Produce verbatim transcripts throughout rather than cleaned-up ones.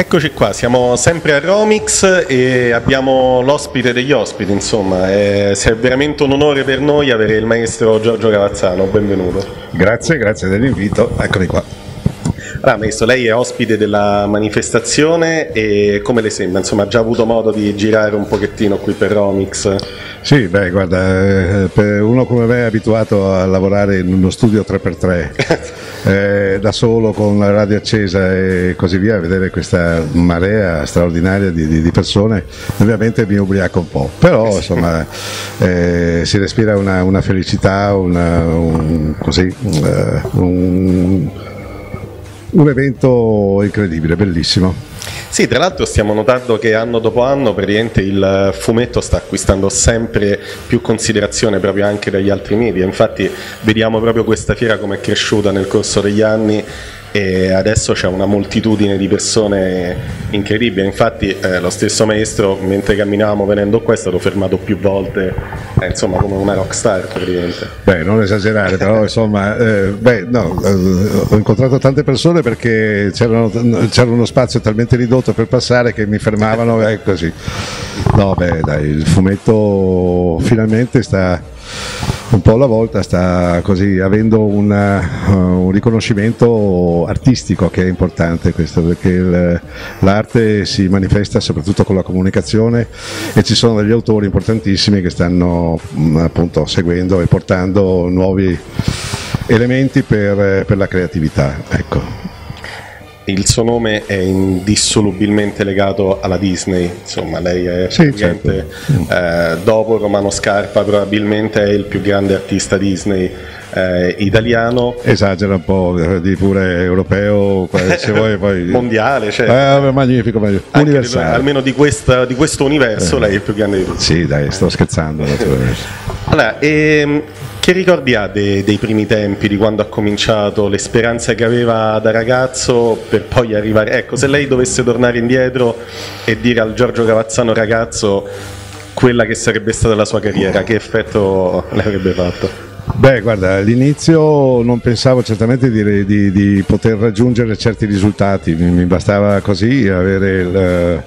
Eccoci qua, siamo sempre a Romix e abbiamo l'ospite degli ospiti, insomma, è, è veramente un onore per noi avere il maestro Giorgio Cavazzano, benvenuto. Grazie, grazie dell'invito, eccomi qua. Allora, maestro, lei è ospite della manifestazione e come le sembra? Insomma, ha già avuto modo di girare un pochettino qui per Romix? Sì, beh, guarda, per uno come me è abituato a lavorare in uno studio tre per tre, eh, da solo con la radio accesa e così via, vedere questa marea straordinaria di, di, di persone, ovviamente mi ubriaco un po', però insomma eh, si respira una, una felicità, una, un, così, uh, un, un evento incredibile, bellissimo. Sì, tra l'altro stiamo notando che anno dopo anno praticamente il fumetto sta acquistando sempre più considerazione proprio anche dagli altri media, infatti vediamo proprio questa fiera come è cresciuta nel corso degli anni e adesso c'è una moltitudine di persone incredibile, infatti eh, lo stesso maestro mentre camminavamo venendo qua è stato fermato più volte, eh, insomma come una rockstar praticamente. Beh, non esagerare, però insomma, eh, beh, no, eh, ho incontrato tante persone perché c'era uno spazio talmente ridotto per passare che mi fermavano e così. No, beh, dai, il fumetto finalmente sta un po' alla volta, sta così avendo una, uh, un riconoscimento artistico che è importante questo, perché il, l'arte si manifesta soprattutto con la comunicazione e ci sono degli autori importantissimi che stanno mh, appunto seguendo e portando nuovi elementi per, per la creatività, ecco. Il suo nome è indissolubilmente legato alla Disney, insomma lei è sì, certo. eh, dopo Romano Scarpa probabilmente è il più grande artista Disney eh, italiano. Esagera un po', di pure europeo, se vuoi poi... mondiale, cioè, eh, magnifico, magnifico. Universale. Di, almeno di, questa, di questo universo eh. lei è il più grande di tutti. Sì, dai, sto scherzando naturalmente. Allora, ehm, che ricordi ha dei, dei primi tempi, di quando ha cominciato, le speranze che aveva da ragazzo per poi arrivare, ecco, se lei dovesse tornare indietro e dire al Giorgio Cavazzano ragazzo quella che sarebbe stata la sua carriera, che effetto le avrebbe fatto? Beh, guarda, all'inizio non pensavo certamente di, di, di poter raggiungere certi risultati, mi, mi bastava così avere, il,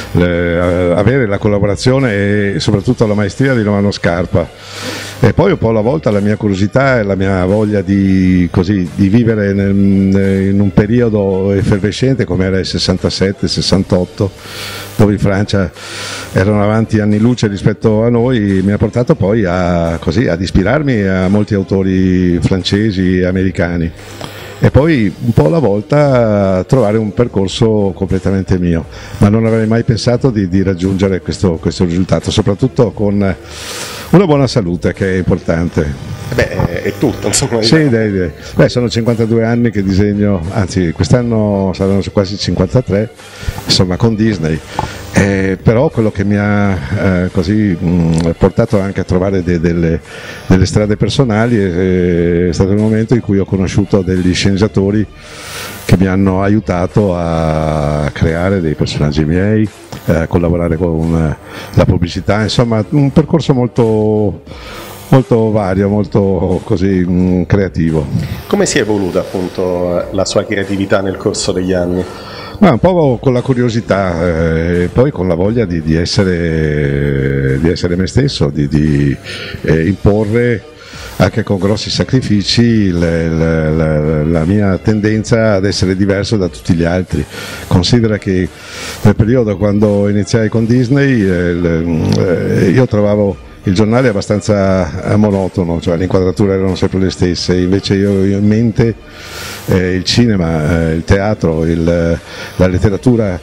le, avere la collaborazione e soprattutto la maestria di Romano Scarpa. E poi un po' alla volta la mia curiosità e la mia voglia di, così, di vivere nel, in un periodo effervescente come era il sessantasette sessantotto, dove in Francia erano avanti anni luce rispetto a noi, mi ha portato poi a, così, ad ispirarmi a molti autori francesi e americani. E poi un po' alla volta trovare un percorso completamente mio, ma non avrei mai pensato di, di raggiungere questo, questo risultato, soprattutto con una buona salute che è importante. Beh, è tutto, insomma. Sì, dai, dai. Beh, sono cinquantadue anni che disegno, anzi quest'anno saranno quasi cinquantatré, insomma con Disney. Eh, però quello che mi ha eh, così mh, portato anche a trovare de, delle, delle strade personali è, è stato il momento in cui ho conosciuto degli sceneggiatori che mi hanno aiutato a creare dei personaggi miei, a collaborare con la pubblicità, insomma un percorso molto molto vario, molto così mh, creativo. Come si è evoluta appunto la sua creatività nel corso degli anni? Ma un po' con la curiosità e eh, poi con la voglia di, di, essere, di essere me stesso, di, di eh, imporre anche con grossi sacrifici le, le, le, la mia tendenza ad essere diverso da tutti gli altri. Considera che nel periodo quando iniziai con Disney eh, le, eh, io trovavo il giornale è abbastanza monotono, cioè le inquadrature erano sempre le stesse, invece io, io in mente eh, il cinema, eh, il teatro, il, la letteratura,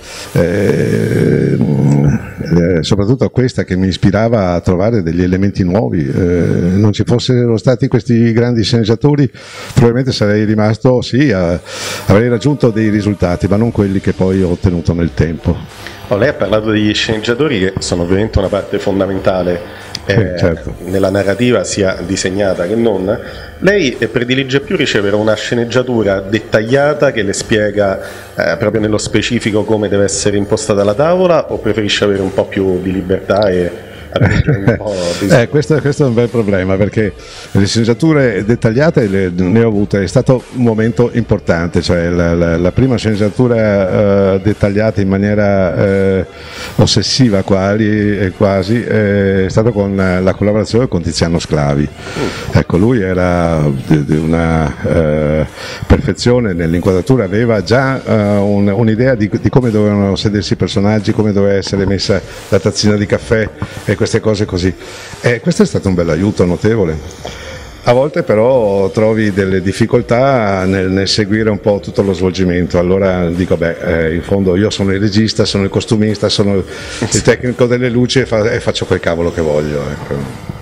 eh, eh, soprattutto questa che mi ispirava a trovare degli elementi nuovi. Eh, non ci fossero stati questi grandi sceneggiatori probabilmente sarei rimasto, sì, a, avrei raggiunto dei risultati, ma non quelli che poi ho ottenuto nel tempo. Oh, lei ha parlato degli sceneggiatori che sono ovviamente una parte fondamentale eh, certo. nella narrativa sia disegnata che non. Lei predilige più ricevere una sceneggiatura dettagliata che le spiega eh, proprio nello specifico come deve essere impostata la tavola, o preferisce avere un po' più di libertà e un po' di... eh, questo, questo è un bel problema, perché le sceneggiature dettagliate le, ne ho avute, è stato un momento importante, cioè la, la, la prima sceneggiatura uh, dettagliata in maniera uh, ossessiva quali, quasi è stata con la collaborazione con Tiziano Sclavi. Uh. Ecco, lui era di, di una uh, perfezione nell'inquadratura, aveva già uh, un, un'idea di, di come dovevano sedersi i personaggi, come doveva essere messa la tazzina di caffè e queste cose così. E questo è stato un bel aiuto notevole. A volte però trovi delle difficoltà nel, nel seguire un po' tutto lo svolgimento, allora dico beh, eh, in fondo io sono il regista, sono il costumista, sono il tecnico delle luci e, fa, e faccio quel cavolo che voglio. Ecco.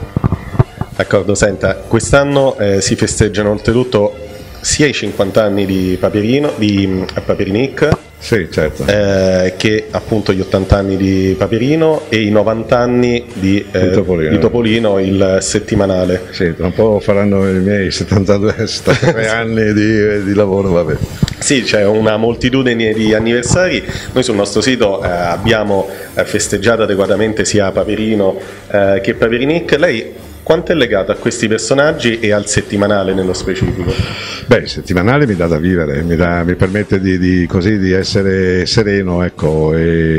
D'accordo, senta, quest'anno eh, si festeggiano oltretutto sia i cinquanta anni di Paperino, di Paperinik, sì, certo. eh, che appunto gli ottanta anni di Paperino e i novanta anni di, eh, di, Topolino. di Topolino, il settimanale. Sì, tra un po' faranno i miei settantadue settantatré anni di, di lavoro, vabbè. Sì, c'è una moltitudine di anniversari. Noi sul nostro sito eh, abbiamo eh, festeggiato adeguatamente sia Paperino eh, che Paperinik. Lei quanto è legato a questi personaggi e al settimanale nello specifico? Beh, il settimanale mi dà da vivere, mi, dà, mi permette di, di, così, di essere sereno, ecco,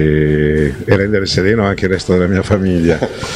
e, e rendere sereno anche il resto della mia famiglia.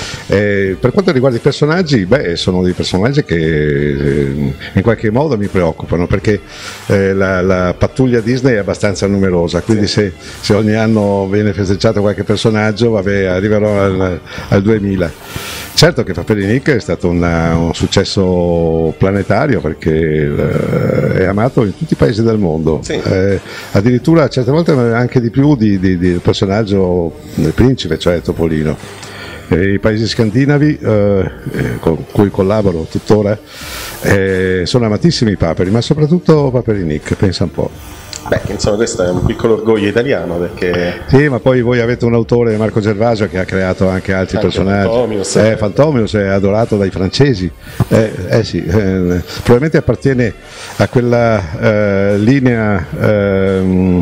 E per quanto riguarda i personaggi, beh, sono dei personaggi che eh, in qualche modo mi preoccupano, perché eh, la, la pattuglia Disney è abbastanza numerosa, quindi sì. se, se ogni anno viene festeggiato qualche personaggio, vabbè, arriverò al, al duemila. Certo che Paperinik è stato una, un successo planetario, perché eh, è amato in tutti i paesi del mondo, sì. eh, addirittura certe volte anche di più di, di, di del personaggio del principe, cioè Topolino. E i paesi scandinavi eh, con cui collaboro tuttora eh, sono amatissimi i paperi, ma soprattutto Paperinik, pensa un po'. Beh, insomma, questo è un piccolo orgoglio italiano, perché... Sì, ma poi voi avete un autore, Marco Gervasio, che ha creato anche altri anche personaggi. Fantomius. Eh, Fantomius è adorato dai francesi, eh, eh sì, eh, probabilmente appartiene a quella eh, linea eh,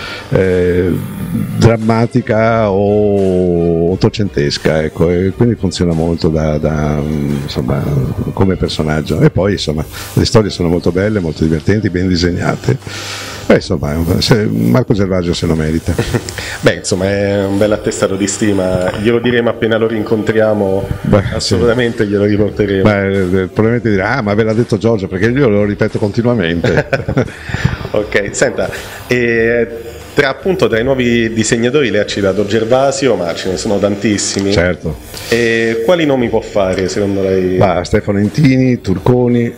eh, drammatica o ottocentesca, ecco, e quindi funziona molto da, da, insomma, come personaggio. E poi insomma le storie sono molto belle, molto divertenti, ben disegnate. Beh, insomma, Marco Gervasio se lo merita. Beh, insomma, è un bel attestato di stima, glielo diremo appena lo rincontriamo. Beh, assolutamente sì. Glielo riporteremo. Beh, probabilmente dirà, ah, ma ve l'ha detto Giorgio, perché io lo ripeto continuamente. Ok, senta, e tra appunto tra i nuovi disegnatori lei ha citato Gervasio, ma ce ne sono tantissimi. Certo. E quali nomi può fare secondo lei? Bah, Stefano Intini, Turconi,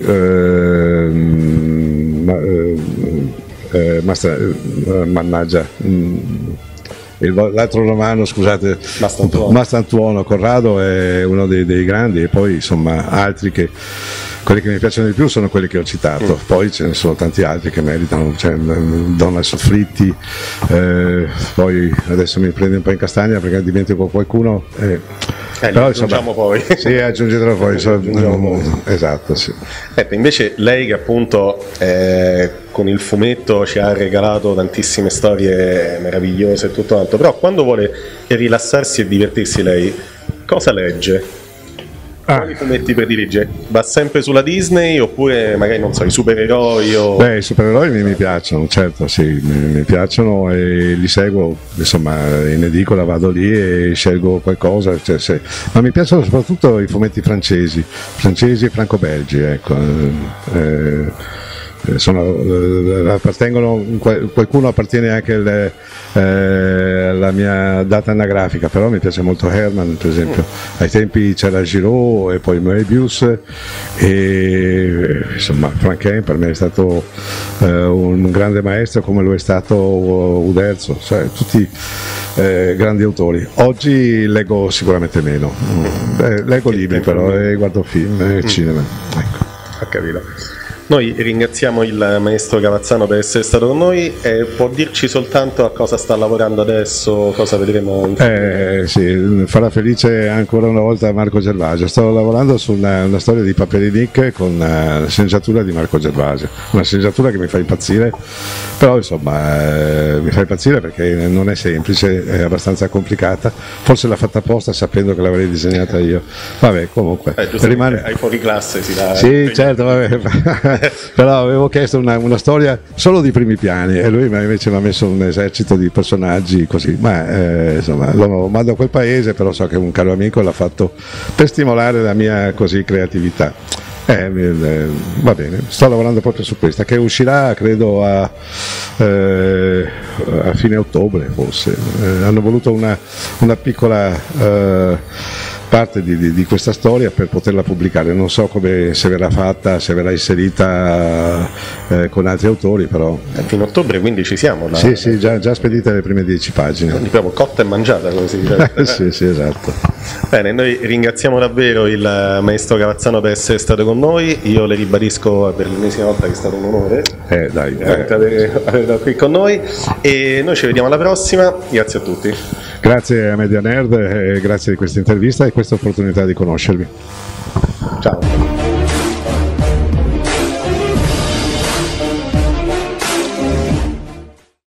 ehm, ma, ehm, Eh, Mastra, eh, mannaggia mm, il, l'altro romano, scusate, Mastrantuono. Mastrantuono, Corrado è uno dei, dei grandi, e poi insomma altri che quelli che mi piacciono di più sono quelli che ho citato, mm. poi ce ne sono tanti altri che meritano, cioè, Donna Soffritti, eh, poi adesso mi prende un po' in castagna perché dimentico qualcuno. Eh. Eh, però aggiungiamo poi. Sì, aggiungetelo poi. So, aggiungiamo poi. Esatto, sì. Ecco, invece lei che appunto eh, con il fumetto ci ha regalato tantissime storie meravigliose e tutto quanto, però quando vuole rilassarsi e divertirsi lei, cosa legge? Ah. Quali fumetti predilige? Va sempre sulla Disney oppure magari non so, i supereroi o... Beh, i supereroi mi, mi piacciono, certo, sì, mi, mi piacciono e li seguo, insomma, in edicola vado lì e scelgo qualcosa, cioè, se... ma mi piacciono soprattutto i fumetti francesi, francesi e franco-belgi, ecco. Eh, sono, appartengono, qualcuno appartiene anche alle, eh, alla mia data anagrafica, però mi piace molto Herman, per esempio. Ai tempi c'era Giraud e poi Moebius, e insomma Franquin per me è stato eh, un grande maestro, come lo è stato Uderzo, cioè tutti eh, grandi autori. Oggi leggo sicuramente meno, eh, leggo libri però e guardo film e cinema, ecco. Ho capito. Noi ringraziamo il maestro Cavazzano per essere stato con noi e può dirci soltanto a cosa sta lavorando adesso, cosa vedremo in eh, sì, farà felice ancora una volta Marco Gervasio. Sto lavorando su una, una storia di Paperinic con la sceneggiatura di Marco Gervasio, una sceneggiatura che mi fa impazzire, però insomma eh, mi fa impazzire perché non è semplice, è abbastanza complicata, forse l'ha fatta apposta sapendo che l'avrei disegnata io. Vabbè, comunque eh, rimane... ai fuori classe si dà. Sì, certo, vabbè. Però avevo chiesto una, una storia solo di primi piani e lui invece mi ha messo un esercito di personaggi così, ma eh, insomma lo mando a quel paese, però so che un caro amico l'ha fatto per stimolare la mia così creatività. Eh, eh, va bene, sto lavorando proprio su questa che uscirà credo a, eh, a fine ottobre forse. Eh, hanno voluto una, una piccola eh, parte di, di, di questa storia per poterla pubblicare, non so come, se verrà fatta, se verrà inserita eh, con altri autori, però è fino a ottobre, quindi ci siamo là. Sì, sì, già, già spedite le prime dieci pagine, quindi proprio cotta e mangiata, come si dice. Sì, sì, esatto. Bene, noi ringraziamo davvero il maestro Cavazzano per essere stato con noi, io le ribadisco per l'ennesima volta che è stato un onore eh, dai, eh. averlo qui con noi e noi ci vediamo alla prossima, grazie a tutti. Grazie a Media Nerd, eh, grazie di questa intervista e questa opportunità di conoscervi. Ciao.